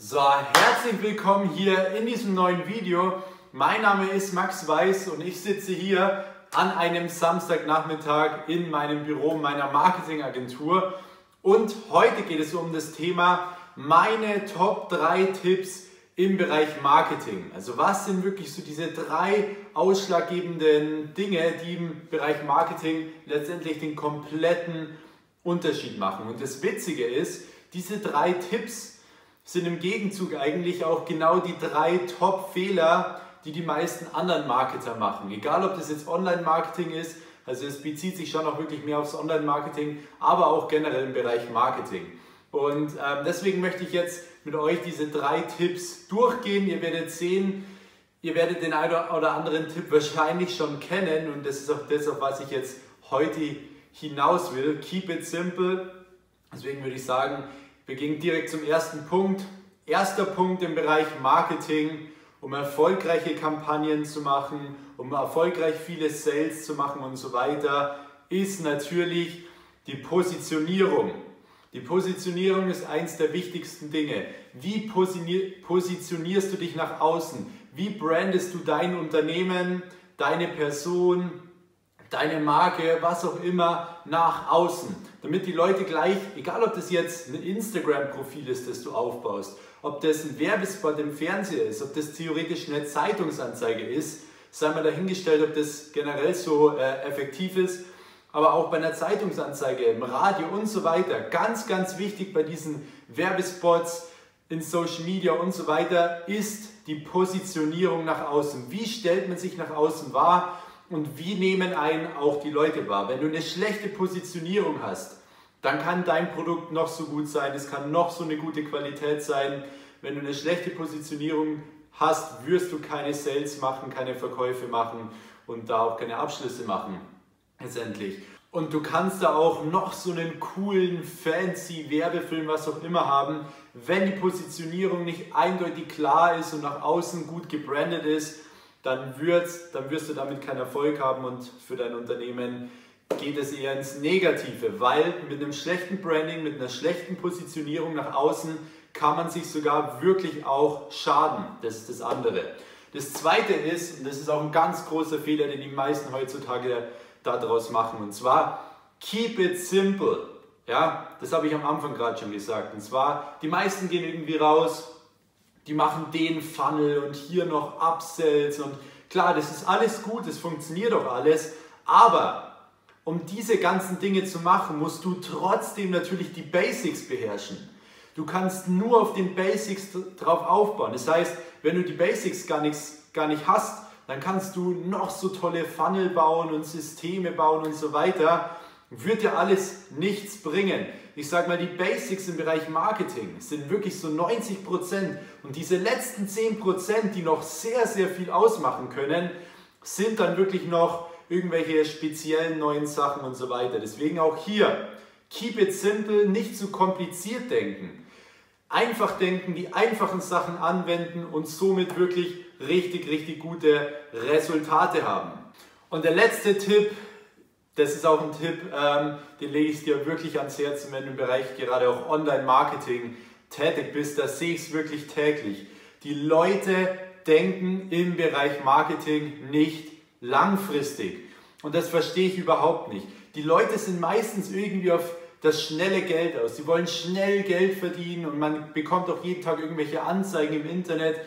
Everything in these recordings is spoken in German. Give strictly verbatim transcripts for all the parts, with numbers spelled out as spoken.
So, herzlich willkommen hier in diesem neuen Video. Mein Name ist Max Weiß und ich sitze hier an einem Samstagnachmittag in meinem Büro meiner Marketingagentur. Und heute geht es um das Thema meine Top drei Tipps im Bereich Marketing. Also was sind wirklich so diese drei ausschlaggebenden Dinge, die im Bereich Marketing letztendlich den kompletten Unterschied machen. Und das Witzige ist, diese drei Tipps sind im Gegenzug eigentlich auch genau die drei Top-Fehler, die die meisten anderen Marketer machen. Egal, ob das jetzt Online-Marketing ist, also es bezieht sich schon auch wirklich mehr aufs Online-Marketing, aber auch generell im Bereich Marketing. Und ähm, deswegen möchte ich jetzt mit euch diese drei Tipps durchgehen. Ihr werdet sehen, ihr werdet den einen oder anderen Tipp wahrscheinlich schon kennen und das ist auch das, auf was ich jetzt heute hinaus will. Keep it simple. Deswegen würde ich sagen, wir gehen direkt zum ersten Punkt. Erster Punkt im Bereich Marketing, um erfolgreiche Kampagnen zu machen, um erfolgreich viele Sales zu machen und so weiter, ist natürlich die Positionierung. Die Positionierung ist eins der wichtigsten Dinge. Wie positionierst du dich nach außen? Wie brandest du dein Unternehmen, deine Person, deine Marke, was auch immer, nach außen? Damit die Leute gleich, egal ob das jetzt ein Instagram-Profil ist, das du aufbaust, ob das ein Werbespot im Fernseher ist, ob das theoretisch eine Zeitungsanzeige ist, sei mal dahingestellt, ob das generell so äh, effektiv ist, aber auch bei einer Zeitungsanzeige, im Radio und so weiter. Ganz, ganz wichtig bei diesen Werbespots in Social Media und so weiter ist die Positionierung nach außen. Wie stellt man sich nach außen wahr? Und wie nehmen einen auch die Leute wahr? Wenn du eine schlechte Positionierung hast, dann kann dein Produkt noch so gut sein, es kann noch so eine gute Qualität sein. Wenn du eine schlechte Positionierung hast, wirst du keine Sales machen, keine Verkäufe machen und da auch keine Abschlüsse machen, letztendlich. Und du kannst da auch noch so einen coolen, fancy Werbefilm, was auch immer haben. Wenn die Positionierung nicht eindeutig klar ist und nach außen gut gebrandet ist, Dann, wird's, dann wirst du damit keinen Erfolg haben und für dein Unternehmen geht es eher ins Negative, weil mit einem schlechten Branding, mit einer schlechten Positionierung nach außen kann man sich sogar wirklich auch schaden. Das ist das andere. Das zweite ist, und das ist auch ein ganz großer Fehler, den die meisten heutzutage daraus machen, und zwar keep it simple. Ja, das habe ich am Anfang gerade schon gesagt. Und zwar, die meisten gehen irgendwie raus, die machen den Funnel und hier noch Upsells und klar, das ist alles gut, das funktioniert auch alles, aber um diese ganzen Dinge zu machen, musst du trotzdem natürlich die Basics beherrschen. Du kannst nur auf den Basics drauf aufbauen. Das heißt, wenn du die Basics gar, nichts, gar nicht hast, dann kannst du noch so tolle Funnel bauen und Systeme bauen und so weiter. Wird dir alles nichts bringen. Ich sage mal, die Basics im Bereich Marketing sind wirklich so neunzig Prozent und diese letzten zehn Prozent, die noch sehr, sehr viel ausmachen können, sind dann wirklich noch irgendwelche speziellen neuen Sachen und so weiter. Deswegen auch hier, keep it simple, nicht zu kompliziert denken. Einfach denken, die einfachen Sachen anwenden und somit wirklich richtig, richtig gute Resultate haben. Und der letzte Tipp, das ist auch ein Tipp, ähm, den lege ich dir wirklich ans Herz, wenn du im Bereich gerade auch Online-Marketing tätig bist. Da sehe ich es wirklich täglich. Die Leute denken im Bereich Marketing nicht langfristig. Und das verstehe ich überhaupt nicht. Die Leute sind meistens irgendwie auf das schnelle Geld aus. Sie wollen schnell Geld verdienen und man bekommt auch jeden Tag irgendwelche Anzeigen im Internet,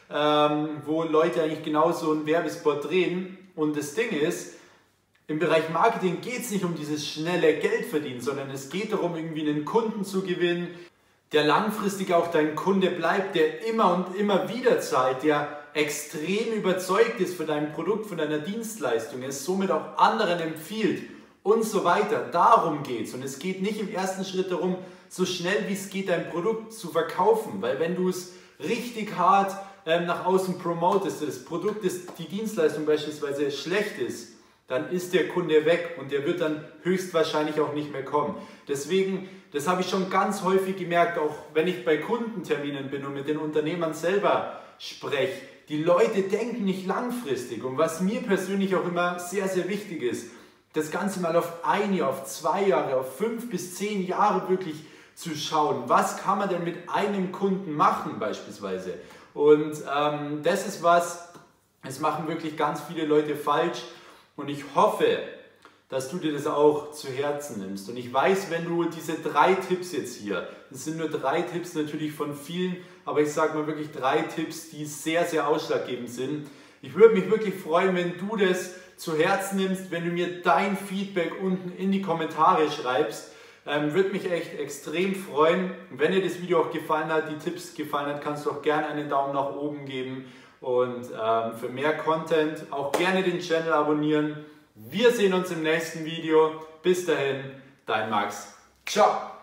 ähm, wo Leute eigentlich genau so einen Werbespot drehen. Und das Ding ist, im Bereich Marketing geht es nicht um dieses schnelle Geldverdienen, sondern es geht darum, irgendwie einen Kunden zu gewinnen, der langfristig auch dein Kunde bleibt, der immer und immer wieder zahlt, der extrem überzeugt ist von deinem Produkt, von deiner Dienstleistung, es somit auch anderen empfiehlt und so weiter. Darum geht es. Und es geht nicht im ersten Schritt darum, so schnell wie es geht, dein Produkt zu verkaufen, weil wenn du es richtig hart ähm, nach außen promotest, das Produkt ist, die Dienstleistung beispielsweise schlecht ist, dann ist der Kunde weg und der wird dann höchstwahrscheinlich auch nicht mehr kommen. Deswegen, das habe ich schon ganz häufig gemerkt, auch wenn ich bei Kundenterminen bin und mit den Unternehmern selber spreche. Die Leute denken nicht langfristig und was mir persönlich auch immer sehr, sehr wichtig ist, das Ganze mal auf ein Jahr, auf zwei Jahre, auf fünf bis zehn Jahre wirklich zu schauen, was kann man denn mit einem Kunden machen beispielsweise. Und ähm, das ist was, das machen wirklich ganz viele Leute falsch und ich hoffe, dass du dir das auch zu Herzen nimmst. Und ich weiß, wenn du diese drei Tipps jetzt hier, das sind nur drei Tipps natürlich von vielen, aber ich sage mal wirklich drei Tipps, die sehr, sehr ausschlaggebend sind. Ich würde mich wirklich freuen, wenn du das zu Herzen nimmst, wenn du mir dein Feedback unten in die Kommentare schreibst. Ähm, würde mich echt extrem freuen. Wenn dir das Video auch gefallen hat, die Tipps gefallen hat, kannst du auch gerne einen Daumen nach oben geben. Und ähm, für mehr Content auch gerne den Channel abonnieren. Wir sehen uns im nächsten Video. Bis dahin, dein Max. Ciao!